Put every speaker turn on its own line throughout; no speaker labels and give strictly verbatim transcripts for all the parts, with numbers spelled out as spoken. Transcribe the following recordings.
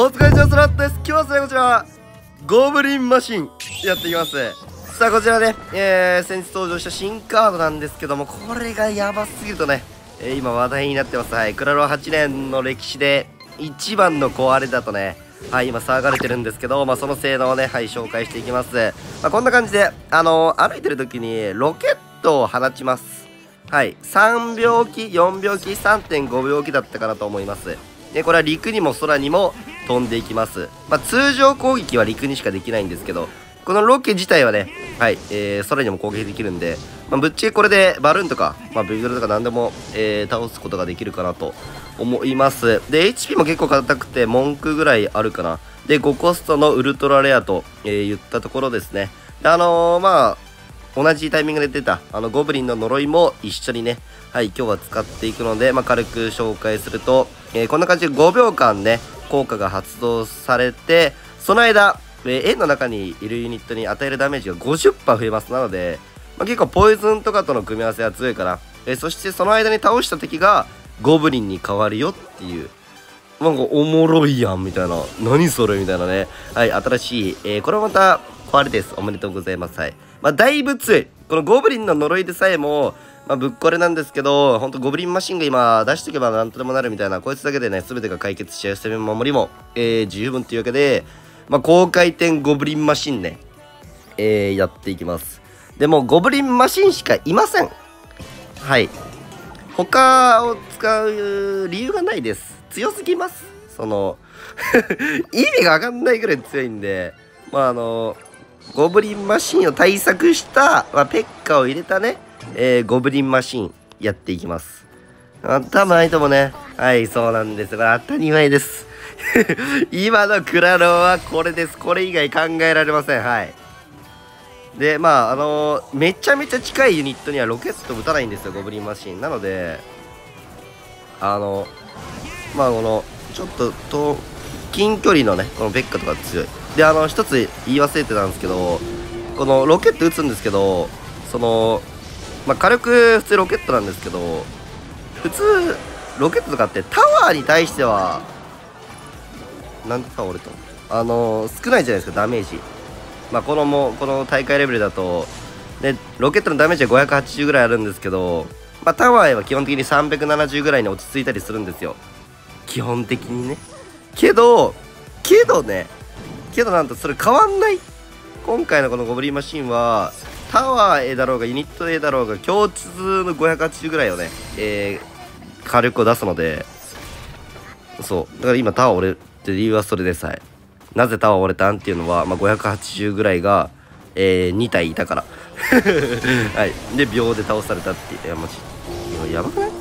お疲れ様です。今日はですね、こちら、ゴブリンマシン、やっていきます。さあ、こちらね、えー、先日登場した新カードなんですけども、これがやばすぎるとね、えー、今話題になってます。はい、クラロワはちねんの歴史で、一番の壊れだとね、はい、今騒がれてるんですけど、まあ、その性能をね、はい、紹介していきます。まあ、こんな感じで、あのー、歩いてる時に、ロケットを放ちます。はい、さんびょうき、よんびょうき、さんてんごびょうきだったかなと思います。で、これは陸にも空にも飛んでいきます。まあ、通常攻撃は陸にしかできないんですけど、このロケ自体はね、はい、えー、空にも攻撃できるんで、まあ、ぶっちゃけこれでバルーンとか、まあ、ビグルとか何でも、えー、倒すことができるかなと思います。で、エイチピー も結構硬くて、文句ぐらいあるかな。で、ごコストのウルトラレアと、えー、言ったところですね。で、あのー、まあ、同じタイミングで出た、あの、ゴブリンの呪いも一緒にね、はい、今日は使っていくので、まあ、軽く紹介すると、えー、こんな感じでごびょうかんね、効果が発動されて、その間、えー、円の中にいるユニットに与えるダメージが ごじゅっパーセント 増えます。なので、まあ、結構ポイズンとかとの組み合わせは強いかな。えー、そしてその間に倒した敵がゴブリンに変わるよっていう。なんかおもろいやんみたいな。何それみたいなね。はい、新しい。えー、これまた壊れです。おめでとうございます。はい。まあ、だいぶ強い。このゴブリンの呪いでさえも、まあ、ぶっこれなんですけど、ほんとゴブリンマシンが今出しておけばなんとでもなるみたいな、こいつだけでね、全てが解決しちゃう攻め守りも、えー、十分というわけで、まあ、高回転ゴブリンマシンね、えー、やっていきます。でも、ゴブリンマシンしかいません。はい。他を使う理由がないです。強すぎます。その、意味がわかんないぐらい強いんで、まあ、あの、ゴブリンマシンを対策した、まあ、ペッカを入れたね、えー、ゴブリンマシンやっていきます。頭ないともね。はい、そうなんです。これ当たり前です。今のクラロはこれです。これ以外考えられません。はい。で、まあ、あのー、めちゃめちゃ近いユニットにはロケット撃たないんですよ、ゴブリンマシン。なので、あの、まあ、この、ちょっと、と、近距離のね、このベッカとか強い。で、あの、一つ言い忘れてたんですけど、このロケット撃つんですけど、その、まあ、火力、普通ロケットなんですけど、普通、ロケットとかってタワーに対しては、なんでタワー折れたのあのー、少ないじゃないですか、ダメージ。まあ、このもう、この大会レベルだと、で、ロケットのダメージはごひゃくはちじゅうぐらいあるんですけど、まあ、タワーは基本的にさんびゃくななじゅうぐらいに落ち着いたりするんですよ。基本的にね。けど、けどね、けどなんとそれ変わんない。今回のこのゴブリンマシンは、タワー A だろうがユニット A だろうが共通のごひゃくはちじゅうぐらいをね、えー、火力を出すので、そうだから今タワー折れって理由はそれでさえ、なぜタワー折れたんっていうのは、まあ、ごひゃくはちじゅうぐらいが、えー、に体いたからはいで秒で倒されたっていう。いやマジやばくない？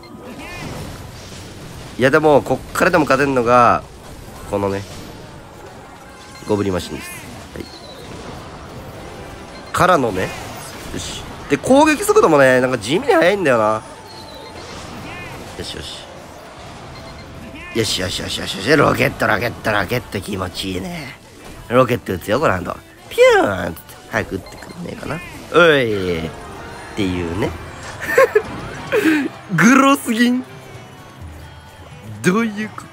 いやでもこっからでも勝てるのがこのねゴブリンマシンです。はい、からのね、よし。で、攻撃速度もね、なんか地味に速いんだよな。よしよし。よしよしよしよしよし。ロケット、ロケット、ロケット気持ちいいね。ロケット撃つよ、これあんと。ピューンって早く撃ってくんねえかな。おいっていうね。グロすぎん。どういうこと？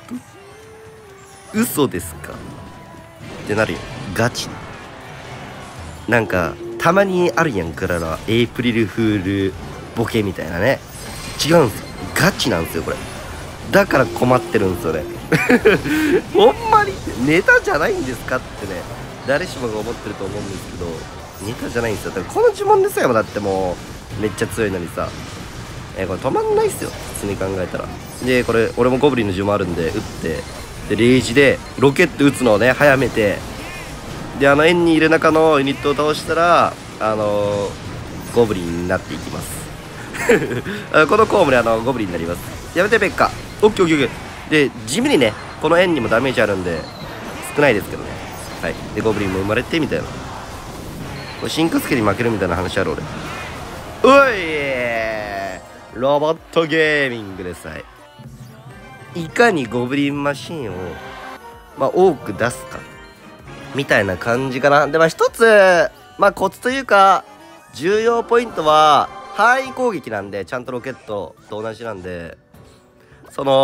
嘘ですかってなるよ。ガチ。なんか、たまにあるやん、クララ。エイプリルフールボケみたいなね。違うんですよ。ガチなんですよ、これ。だから困ってるんですよね。ほんまにネタじゃないんですかってね、誰しもが思ってると思うんですけど、ネタじゃないんですよ。だからこの呪文でさえもだってもう、めっちゃ強いのにさ、えー、これ止まんないっすよ、普通に考えたら。で、これ、俺もゴブリンの呪文あるんで、撃って、で、レイジで、ロケット撃つのをね、早めて、で、あの円にいる中のユニットを倒したら、あのー、ゴブリンになっていきます。このコウもね、あの、ゴブリンになります。やめて、ペッカ。オッケーオッケーオッケー。で、地味にね、この円にもダメージあるんで、少ないですけどね。はい。で、ゴブリンも生まれて、みたいな。これ、進化スケに負けるみたいな話ある、俺。おいロボットゲーミングでさえ。いかにゴブリンマシンを、まあ、多く出すか。みたいな感じかな。で、まあ一つ、まあコツというか、重要ポイントは、範囲攻撃なんで、ちゃんとロケットと同じなんで、その、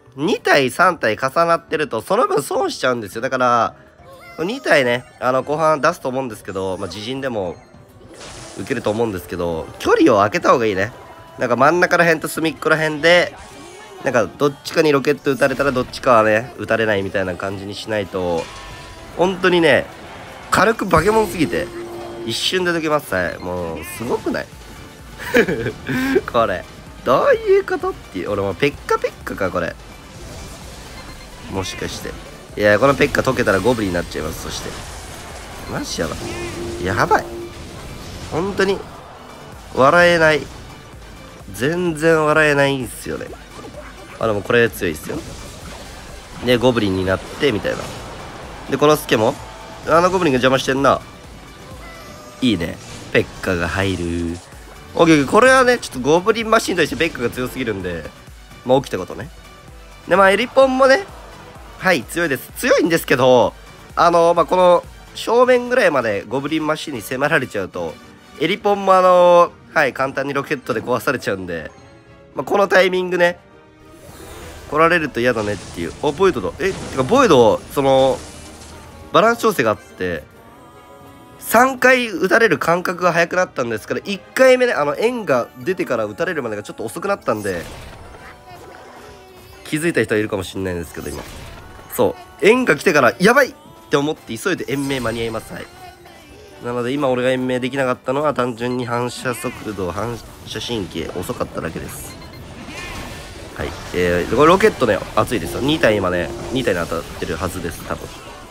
に体さん体重なってるとその分損しちゃうんですよ。だからに体ね、あの後半出すと思うんですけど、まあ、自陣でも受けると思うんですけど、距離を空けた方がいいね。なんか真ん中ら辺と隅っこら辺でなんかどっちかにロケット撃たれたらどっちかはね撃たれないみたいな感じにしないと、本当にね軽く化け物すぎて一瞬で解けます。はい、もうすごくないこれどういうことっていう。俺もペッカペッカかこれ、もしかして。いやこのペッカ解けたらゴブリンになっちゃいます。そしてマジやばい、やばい、本当に笑えない、全然笑えないんすよね。あでもこれ強いっすよ。でゴブリンになってみたいな。でこのスケもあのゴブリンが邪魔してんな。いいね、ペッカが入る。オッケー、これはねちょっとゴブリンマシンとしてペッカが強すぎるんで、まあ起きたことね。でまあエリポンもね、はい強いです、強いんですけど、あのまあこの正面ぐらいまでゴブリンマシンに迫られちゃうとエリポンもあのはい簡単にロケットで壊されちゃうんで、まあ、このタイミングね来られると嫌だねっていう。あボイドだ。えてかボイドそのバランス調整があってさんかい打たれる間隔が速くなったんですから、いっかいめねあの円が出てから打たれるまでがちょっと遅くなったんで、気づいた人はいるかもしれないんですけど、今そう円が来てからやばいって思って急いで延命間に合います。はい、なので今俺が延命できなかったのは単純に反射速度反射神経遅かっただけです。はい、えー、これロケットね熱いですよ。に体今ねに体に当たってるはずです多分。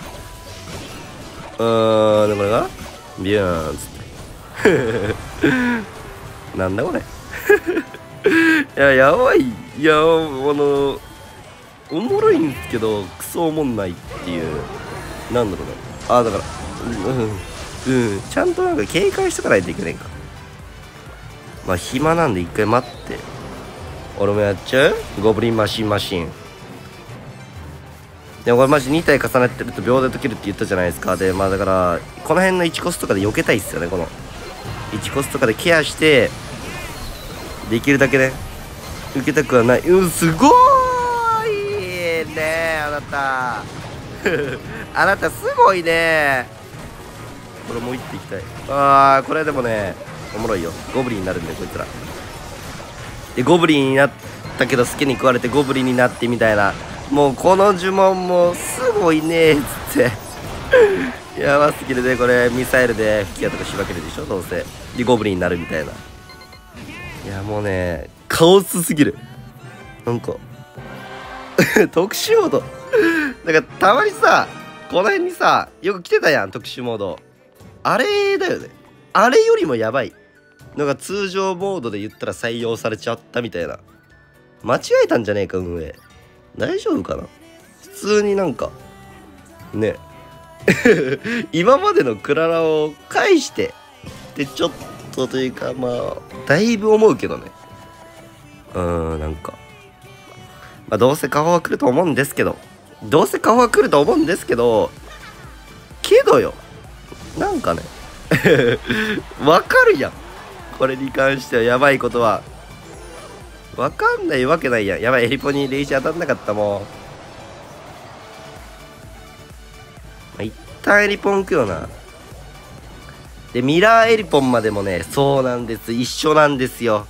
うーんでこれがビューンっつってなんだこれいややばい、いやあのおもろいんですけどクソおもんないっていう。なんだろうね、あだからうん、うん、ちゃんとなんか警戒しとかないといけないか。まあ暇なんで一回待って、俺もやっちゃうゴブリンマシンマシン。でもこれマジに体重ねてると秒で解けるって言ったじゃないですか。でまあだからこの辺のいちコスとかで避けたいっすよね。このいちコスとかでケアしてできるだけね受けたくはない。うんすごーいねあなたあなたすごいね。これもう一手いきたい。あーこれでもねおもろいよ。ゴブリンになるんでこいつらで、ゴブリンになったけどスケに食われてゴブリンになってみたいな、もうこの呪文もすごいねーっつってやばすぎるで。これミサイルで吹き矢とかしばけるでしょどうせ。でゴブリンになるみたいな。いやもうねカオスすぎる。なんか特殊モードだからたまにさこの辺にさよく来てたやん特殊モード。あれだよね、あれよりもやばいのが通常モードで言ったら採用されちゃったみたいな。間違えたんじゃねえか運営。大丈夫かな。普通になんかね今までのクララを返してってちょっとというかまあだいぶ思うけどね。うーんなんかまあどうせ顔は来ると思うんですけどどうせ顔は来ると思うんですけどけどよなんかねわかるやんこれに関しては。やばいことはわかんないわけないやん。やばいエリポにレイジ当たんなかったもん。まあ、一旦エリポン行くよな。でミラーエリポンまでもねそうなんです一緒なんですよ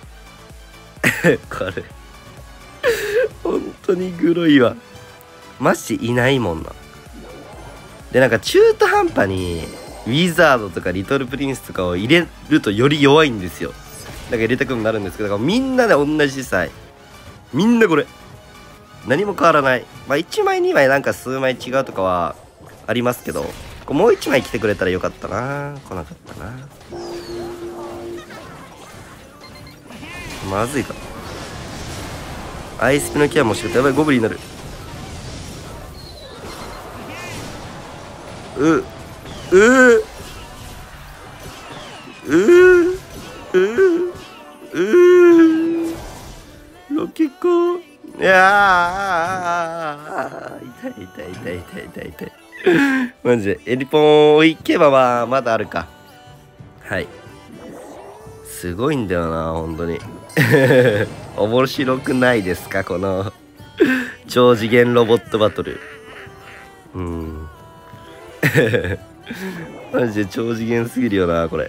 これ本当にグロいわマジいないもんな。でなんか中途半端にウィザードとかリトルプリンスとかを入れるとより弱いんですよ。なんか入れたくなるんですけど、みんなで同じ歳みんなこれ何も変わらない。まあいちまいにまいなんか数枚違うとかはありますけど、もういちまい来てくれたらよかったな。来なかったな。まずいか。アイスピのケアもしかってやばいゴブリンになる。ううううううロケコいやー痛い痛い痛い痛い痛い痛いマジでエリポンを行けばまあまだあるか。はいすごいんだよな本当に面白くないですかこの超次元ロボットバトル。うん。マジで超次元すぎるよな、これ。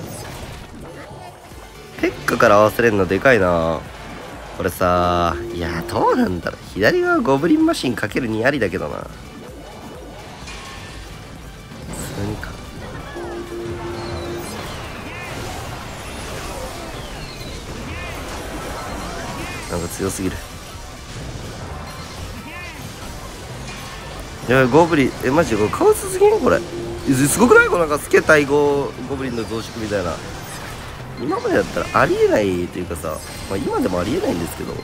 ペッカから合わせれるのでかいな。これさ、いや、どうなんだろう。左側ゴブリンマシンかけるにありだけどな。普通にか。なんか強すぎる。いや、ゴブリン、え、マジでこれカオスすぎんこれ。すごくないこれなんかスケ対ゴゴブリンの増殖みたいな。今までだったらありえないというかさ、まあ、今でもありえないんですけど。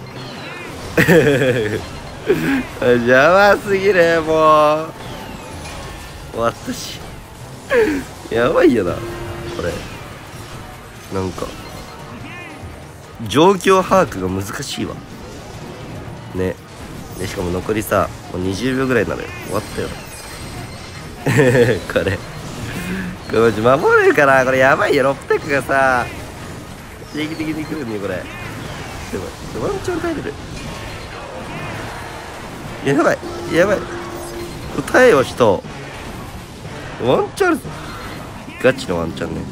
邪魔すぎる、もう。終わったし。やばいよな、これ。なんか、状況把握が難しいわ。ね。で、しかも残りさ、もうにじゅうびょうぐらいなのよ。終わったよ。これ。これマジ守れるかなこれやばいよ。ろっぴゃくがさ、定期的に来るね、これ。でも、ワンチャン耐えれる。やばい、やばい。耐えよ、人。ワンチャンあるぞ。ガチのワンチャンね。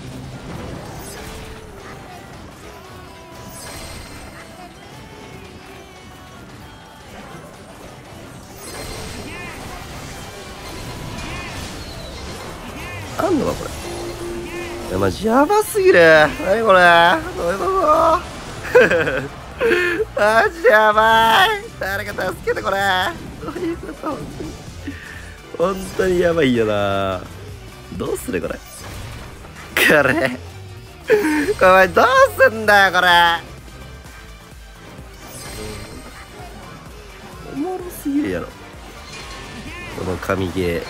あんのかこれ。いやマジやばすぎる。何これ、どういうことマジやばい。誰か助けて、これどういうこと。本当にやばいよな。どうするこれ。これこれどうすんだよこれ。おもろすぎるやろこの神ゲー。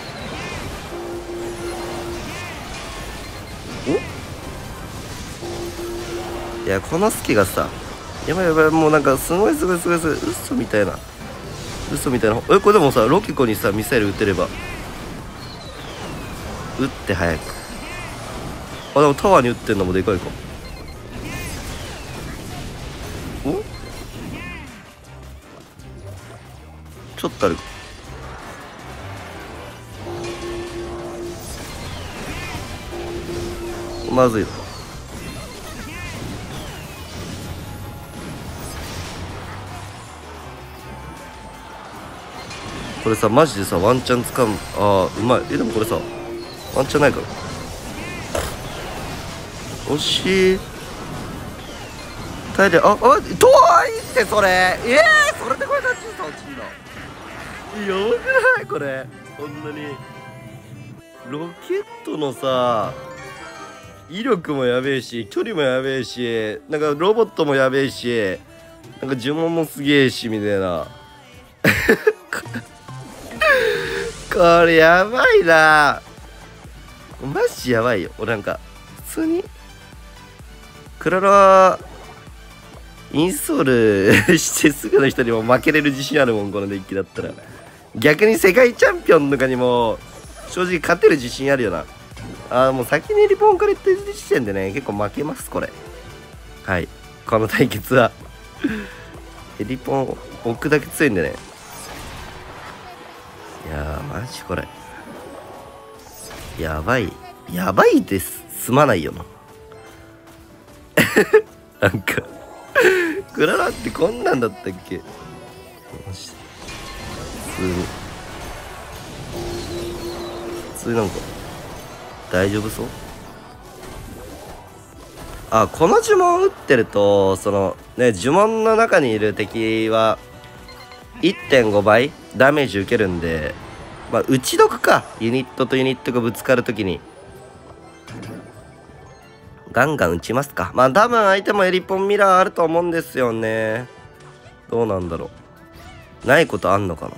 おいや、このスケがさ、やばいやばい、もうなんかすごいすごいすごいすごい嘘みたいな嘘みたいな。え、これでもさ、ロキコにさミサイル撃てれば、撃って早く。あ、でもタワーに撃ってんのもでかいか。お、ちょっとあるか。まずいぞ。これさ、マジでさ、ワンチャン掴む。ああ、うまい。え、でもこれさ、ワンチャンないから。惜しい。耐えて、あ、あ、遠いってそれ。ええー、それでこれタッチした落ちんだ。よくないこれ。こんなに。ロケットのさ、威力もやべえし、距離もやべえし、なんかロボットもやべえし、なんか呪文もすげえし、みたいな。これやばいな。マジやばいよ。俺なんか、普通に、クララ、インストールしてすぐの人にも負けれる自信あるもん、このデッキだったら。逆に世界チャンピオンとかにも、正直勝てる自信あるよな。あー、もう先にリポンから言ってる時点でね、結構負けます、これ。はい。この対決は。エリポン置くだけ強いんでね。いやー、マジこれ。やばい。やばいです。すまないよな。なんか、クララってこんなんだったっけ。マジで。普通に。普通になんか、大丈夫そう。あ、この呪文打ってると、そのね、呪文の中にいる敵は いってんご 倍ダメージ受けるんで、まあ打ち毒か。ユニットとユニットがぶつかるときにガンガン打ちますか。まあ多分相手もエリポンミラーあると思うんですよね。どうなんだろう。ないことあんのかな。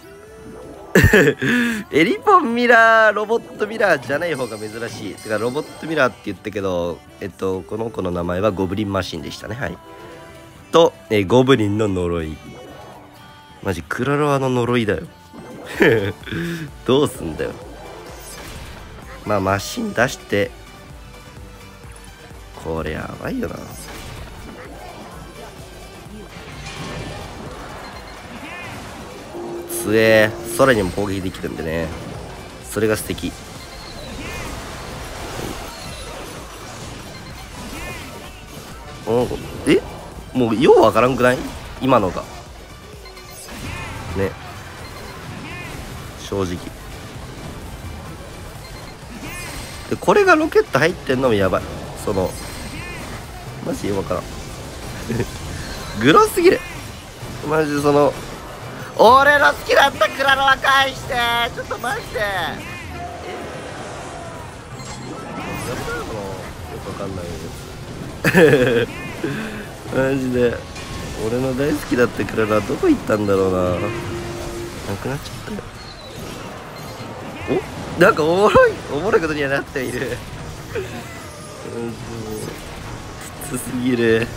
エリポンミラー、ロボットミラーじゃない方が珍しい。てかロボットミラーって言ったけど、えっとこの子の名前はゴブリンマシンでしたね。はい。と、えゴブリンの呪い。マジクラロワの呪いだよ。どうすんだよ。まあマシン出して、これやばいよな。 すえー、空にも攻撃できるんでね、それが素敵。おえもうようわからんくない？今のがね、正直でこれがロケット入ってんのもやばい。そのマジよくわからんグロすぎるマジで。その俺の好きだったクラロワ返して、ちょっとマジでえやばいのよくわかんないやつマジで俺の大好きだったクラロワどこ行ったんだろうな。なくなっちゃったよ。おなんかおもろいおもろいことにはなっているきつすぎる。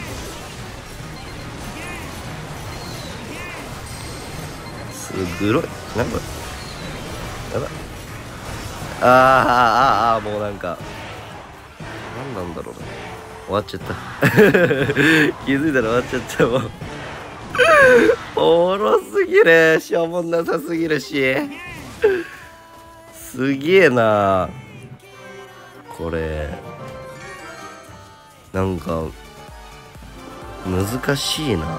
すぐろいなんかやばい。あーあーあーあーもうなんか何なんだろうな。終わっちゃった気づいたら終わっちゃったもんおもろすぎる。しょうもなさすぎるしすげえなこれ。なんか難しいな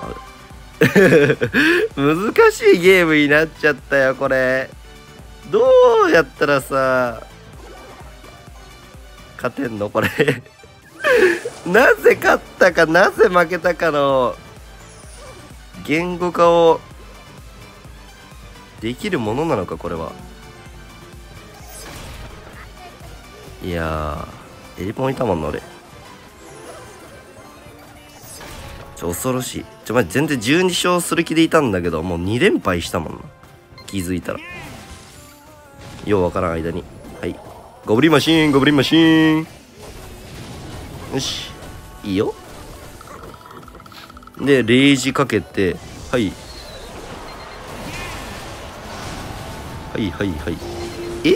難しいゲームになっちゃったよこれ。どうやったらさ勝てんのこれなぜ勝ったかなぜ負けたかの言語化をできるものなのかこれは。いやーエリポンいたもんな俺。ちょ恐ろしい。ちょま全然じゅうに勝する気でいたんだけどもうに連敗したもんな気づいたら。ようわからん間にはいゴブリンマシーンゴブリンマシーンよしいいよ。でレイジかけてはいはいはいはいえ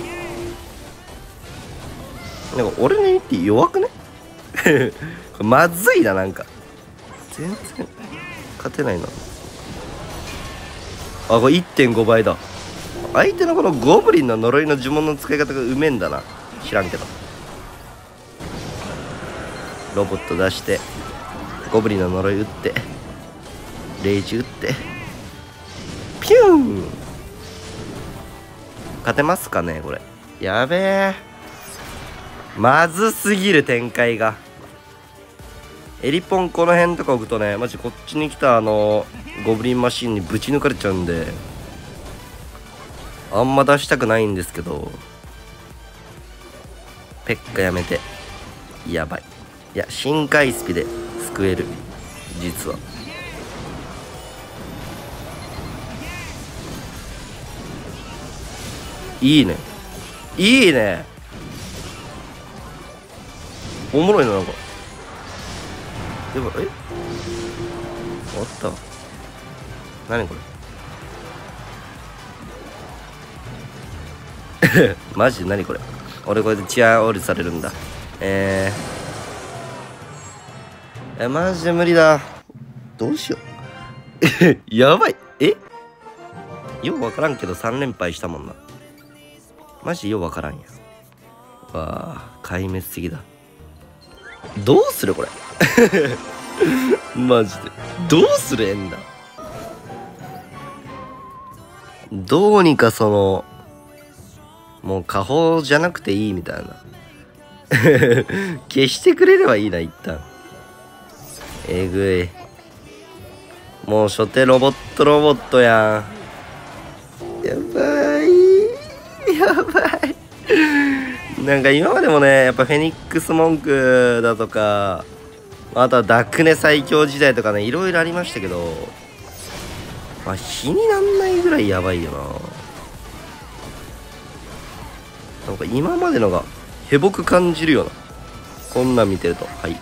なんか俺の言って弱くねまずいな。なんか全然勝てないな。あこれ いってんご 倍だ。相手のこのゴブリンの呪いの呪文の使い方がうめえんだな。知らんけどロボット出してゴブリンの呪い打ってレイジ打ってピューン勝てますかねこれ。やべえまずすぎる展開が。エリポンこの辺とか置くとねマジこっちに来たあのゴブリンマシンにぶち抜かれちゃうんであんま出したくないんですけどペッカやめてやばい。いや深海スピで救える実はいいねいいねおもろいな。なんかでもえ終わった何これマジで何これ。俺これでチアオールされるんだ。えーえマジで無理だ。どうしようやばい。えようわからんけどさん連敗したもんな。マジようわからんや。わあ壊滅的だ。どうするこれマジでどうするエンダー。どうにかそのもう下方じゃなくていいみたいな消してくれればいいな一旦。えぐいもう初手ロボットロボットやん。やばいやばいなんか今までもねやっぱフェニックスモンクだとかあとはダックネ最強時代とかねいろいろありましたけどまあ比になんないぐらいやばいよな。なんか今までのがへぼく感じるようなこんなん見てると。はい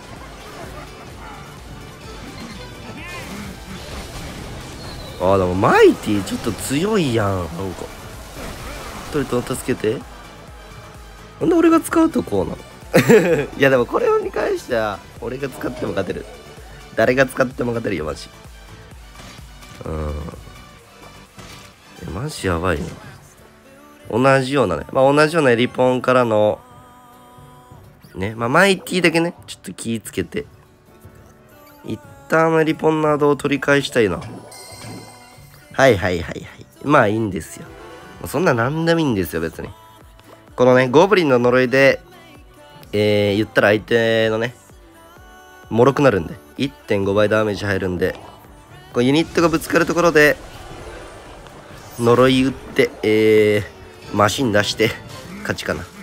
あーでもマイティちょっと強いやん。なんかトリトン助けて。なんで俺が使うとこうなのいやでもこれに関しては俺が使っても勝てる。誰が使っても勝てるよマジ。うんえ、マジやばいな。同じようなね。まあ同じようなエリポンからの、ね。まあマイティだけね、ちょっと気ぃつけて。一旦エリポンなどを取り返したいな。はいはいはいはい。まあいいんですよ。そんな何でもいいんですよ、別に。このね、ゴブリンの呪いで、えー、言ったら相手のね、脆くなるんで、いってんごばいダメージ入るんで、こうユニットがぶつかるところで、呪い打って、えー、マシン出して、勝ちかな。はい。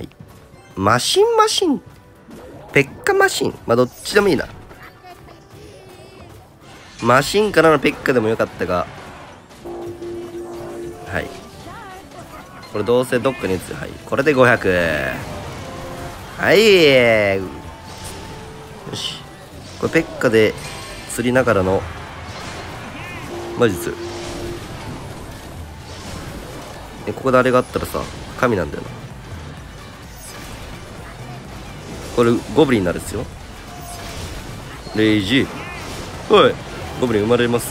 マシンマシンペッカマシンまあ、どっちでもいいな。マシンからのペッカでもよかったが、はい。これどうせどっかに打つ。はい。これでごひゃく。はい。よし。これペッカで釣りながらの魔術。え、ここであれがあったらさ、神なんだよな。これゴブリンになるっすよ。レイジ。おい。ゴブリン生まれます。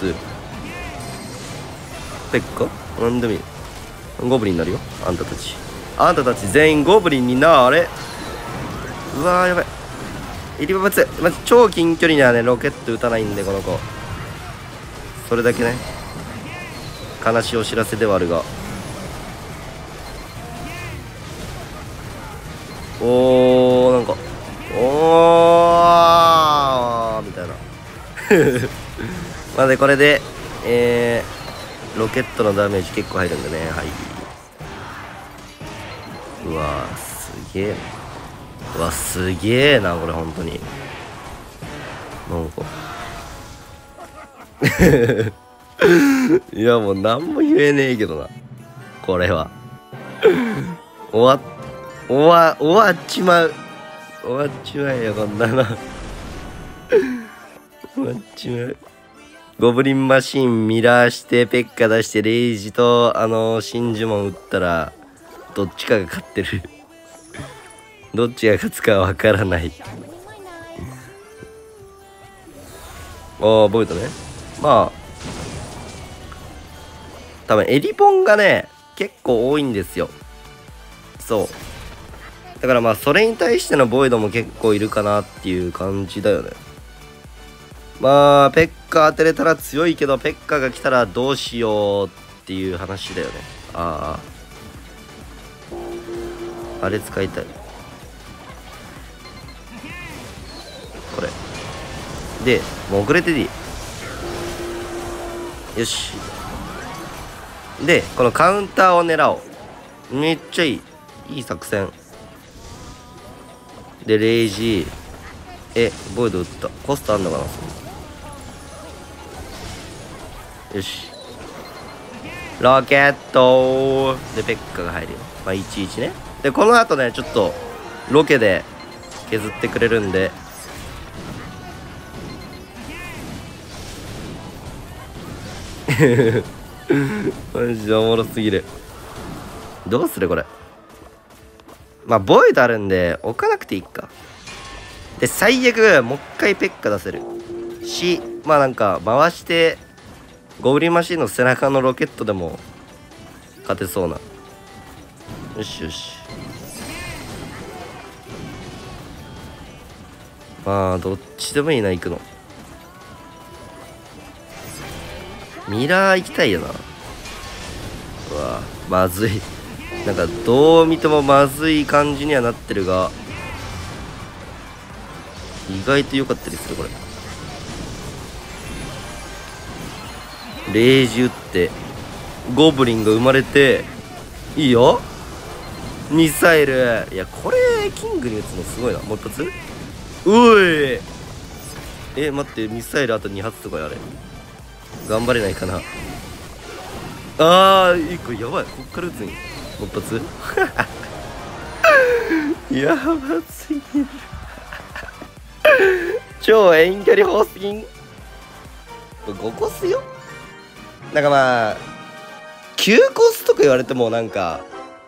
ペッカなんでもいい。ゴブリンになるよ。あんたたち。あんたたち全員ゴブリンになれ。うわーやばい。イリババツ。まず超近距離にはね、ロケット撃たないんで、この子。それだけね。悲しいお知らせではあるが。おー、なんか。おーみたいな。まあで、これで、えー、ロケットのダメージ結構入るんでね。はい。うわー、すげえ。うわ、すげえな、これ、ほんとに。なんか。いや、もう何も言えねえけどな。これは。終わっ、終わ、終わっちまう。終わっちまえよ、こんなの。終わっちまう。ゴブリンマシンミラーしてペッカ出してレイジとあの真珠門打ったらどっちかが勝ってる。どっちが勝つかわからない。ああボイトね。まあ多分エリポンがね結構多いんですよ。そうだからまあそれに対してのボイドも結構いるかなっていう感じだよね。まあペッカ当てれたら強いけどペッカが来たらどうしようっていう話だよね。あああれ使いたい。これでもう遅れてでいい。よしでこのカウンターを狙おう。めっちゃいいいい作戦でレイジえボイド打った。コストあんのかな。よしロケットでペッカが入るよ。まあいちいちね。でこの後ねちょっとロケで削ってくれるんでマジでおもろすぎる。どうするこれ。まあボイドあるんで置かなくていいか。で最悪もう一回ペッカ出せるし、まあなんか回してゴブリンマシンの背中のロケットでも勝てそうな。よしよしまあどっちでもいいな。行くのミラー行きたいよな。うわまずい。なんかどう見てもまずい感じにはなってるが意外と良かったりするこれ。レイジ打ってゴブリンが生まれていいよ。ミサイル。いやこれキングに打つのすごいな。もう一発。おいえ待ってミサイルあとに発とかやれ。頑張れないかな。あーいっこやばい。こっから打つんや。もう一発やばすぎる超遠距離砲すぎん。これごコスよ。なんかまあきゅうコスとか言われてもなんか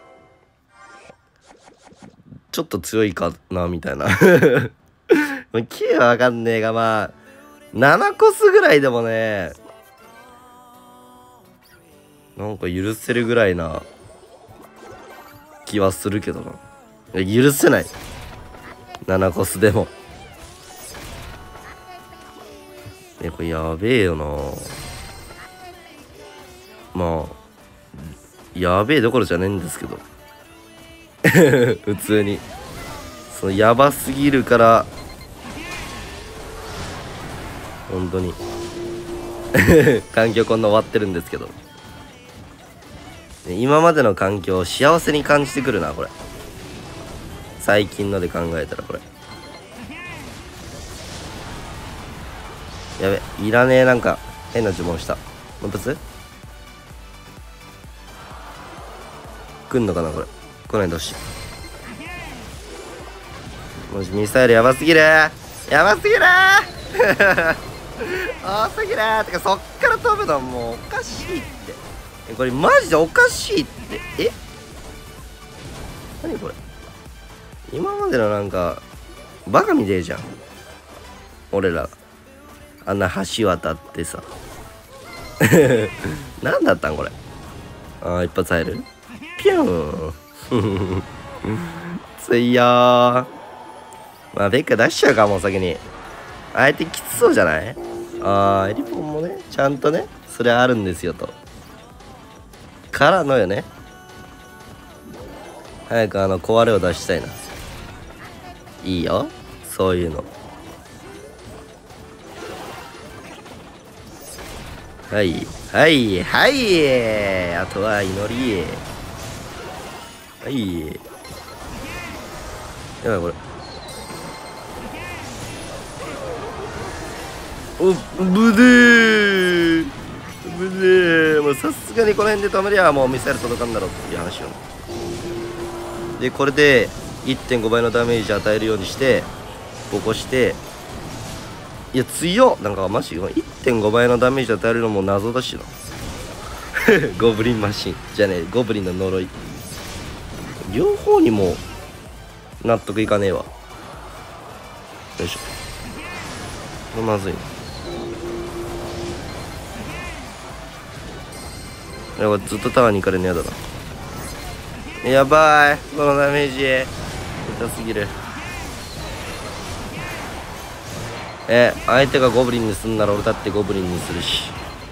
ちょっと強いかなみたいなきゅうはわかんねえがまあななコスぐらいでもねなんか許せるぐらいな気はするけどな。いや許せない。ななコスでも。え、これやべえよな。まあやべえどころじゃねえんですけど普通にそのやばすぎるから本当に環境こんな終わってるんですけど、今までの環境を幸せに感じてくるなこれ。最近ので考えたらこれやべ、いらねえ。なんか変な呪文した。もう一発来んのかなこれ。来ないでほしい。もしミサイルやばすぎる、やばすぎる多すぎる。てかそっから飛ぶのもうおかしいって。えこれマジでおかしいって。え何これ。今までのなんかバカみてえじゃん俺ら。あんな橋渡ってさ何だったんこれ。あー一発入る。ピューンついよー。まあベッカ出しちゃうかも先に。相手きつそうじゃない。あーエリポンもねちゃんとねそれあるんですよと。からのよね。早くあの壊れを出したいな。いいよそういうの。はいはいはいあとは祈り。はいやばいこれ。おぶでーぶでー。もうさすがにこの辺で止めりゃもうミサイル届かんだろうっていう話を。でこれで いってんご 倍のダメージ与えるようにしてボコして。いや強っ。なんかマジ いってんご 倍のダメージ与えるのも謎だしなゴブリンマシンじゃねえゴブリンの呪い。両方にも納得いかねえわ。よいしょ。これまずいな。やばいずっとタワーに行かれるのやだな。やばいこのダメージ痛すぎる。え相手がゴブリンにすんなら俺だってゴブリンにするし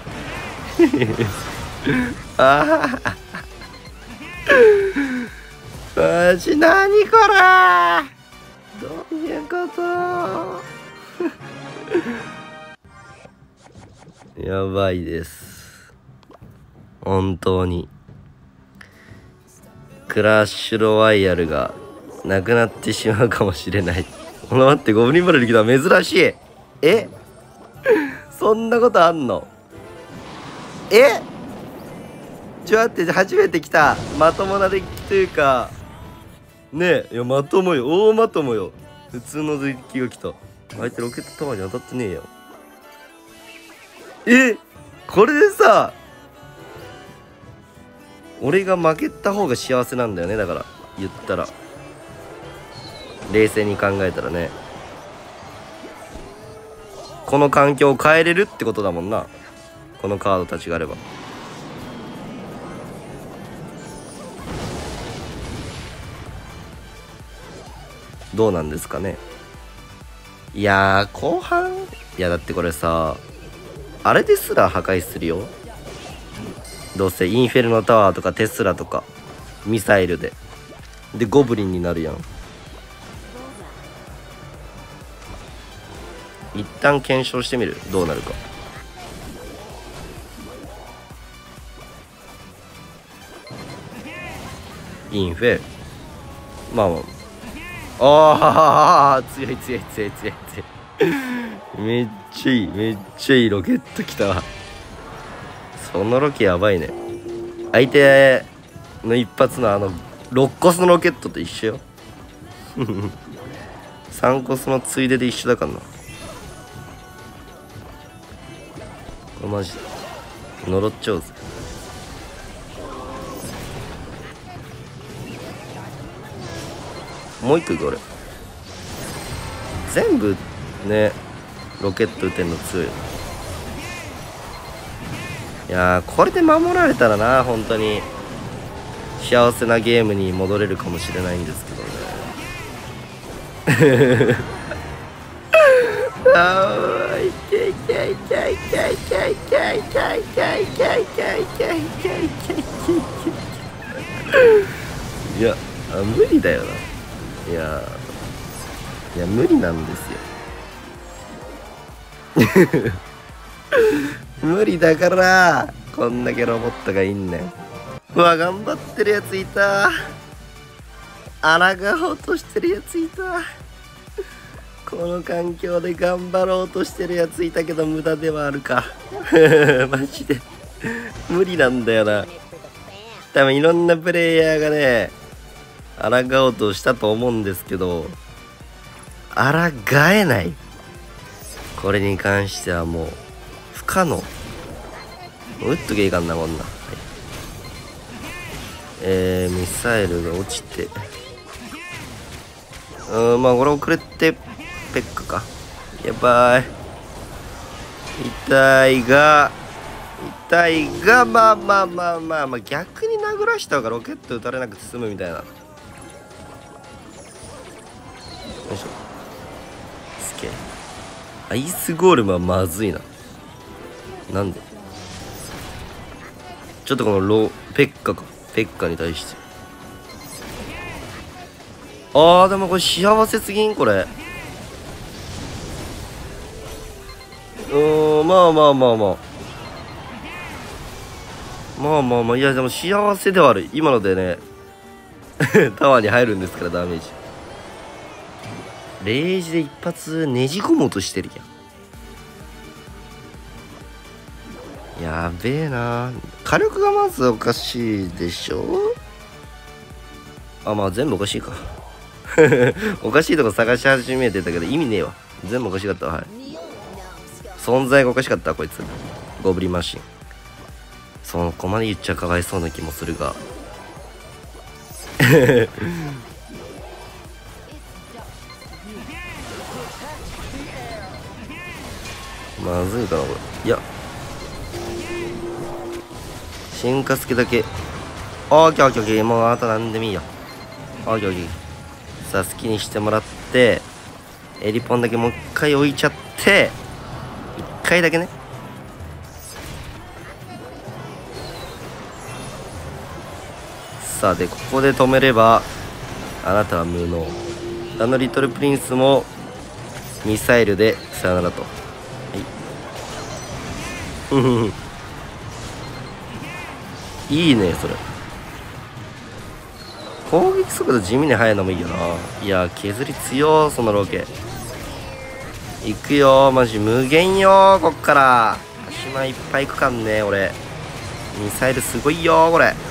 ああマジ何これ。どういうことやばいです本当に。クラッシュロワイヤルがなくなってしまうかもしれない。この待ってゴブリンバレル来た珍しい。えそんなことあんの。えちょ待って初めて来たまともなデッキというかねえ。いやまともよ大まともよ。普通のデッキが来た。相手ロケットタワーに当たってねえよ。えこれでさ俺が負けた方が幸せなんだよね。だから言ったら冷静に考えたらねこの環境を変えれるってことだもんな。このカードたちがあれば。どうなんですかね。いやー後半いやだってこれさあれですら破壊するよ。どうせインフェルノタワーとかテスラとかミサイルででゴブリンになるやん。一旦検証してみるどうなるか。インフェまあまああー強い強い強い強い強いめっちゃいいめっちゃいいロケット来たわ。そのロケやばいね。相手の一発のあのろっコスのロケットと一緒よさんコスのついでで一緒だからな。これマジで呪っちゃうぜ。もう一個いく俺。全部ねロケット撃てんの強い。 やー、これで守られたらな、本当に幸せなゲームに戻れるかもしれないんですけどね。あー、いけいけいけいけいけいけいけいけいけいけいけいけいけいけいや、あ、無理だよな。いやいや無理なんですよ。無理だからこんだけロボットがいんねん。うわ、頑張ってるやついた。抗おうとしてるやついた。この環境で頑張ろうとしてるやついたけど無駄ではあるか。マジで無理なんだよな。多分いろんなプレイヤーがね抗おうとしたと思うんですけど、抗えない。これに関してはもう不可能。打っとけいかんな、こんな。はい、えー、ミサイルが落ちて、うん、まあこれ遅れてペックか。やばい。痛いが痛いがまあまあまあまあまあ、逆に殴らした方がロケット撃たれなくて済むみたいな。よいしょ。すげえ。アイスゴールムはまずいな。なんでちょっとこのロペッカか。ペッカに対してあー、でもこれ幸せすぎんこれ。うーん、まあまあまあまあまあまあまあ、いやでも幸せではある。今のでねタワーに入るんですから、ダメージ。レイジで一発ねじ込もうとしてるやん。やべえな。火力がまずおかしいでしょ。あ、まあ全部おかしいか。おかしいとこ探し始めてたけど意味ねえわ。全部おかしかったわ。はい、存在がおかしかった、こいつ。ゴブリンマシン。そこまで言っちゃかわいそうな気もするが。まずいかなこれ。いや進化助だけ。オーケーオーケーオーケー、もうあとなんでもいいよ。オーケーオーケー。さあ好きにしてもらって、エリポンだけもう一回置いちゃって、一回だけね。さあでここで止めればあなたは無能。あのリトルプリンスもミサイルでさよならと。はい。いいねそれ。攻撃速度地味に速いのもいいよな。いや削り強そのロケ。いくよマジ無限よ。こっから島いっぱい行くかんね俺。ミサイルすごいよこれ。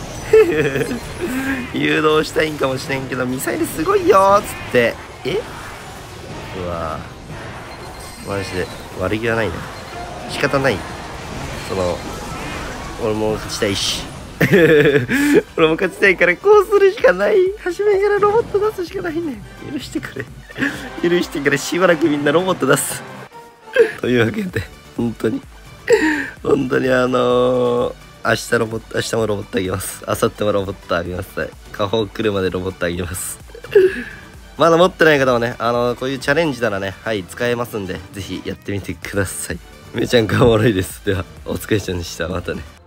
誘導したいんかもしれんけどミサイルすごいよーっつって。えうわマジで悪気はないね。仕方ない。その俺も勝ちたいし俺も勝ちたいからこうするしかない。初めからロボット出すしかないね。許してくれ許してくれ。しばらくみんなロボット出すというわけで本当に本当にあのー、明日ロボット明日もロボットあげます。明後日もロボットあげます。下方来るまでロボットあげますまだ持ってない方はね、あのー、こういうチャレンジならね、はい使えますんでぜひやってみてください。めちゃんかおもろいです。ではお疲れ様でした。またね。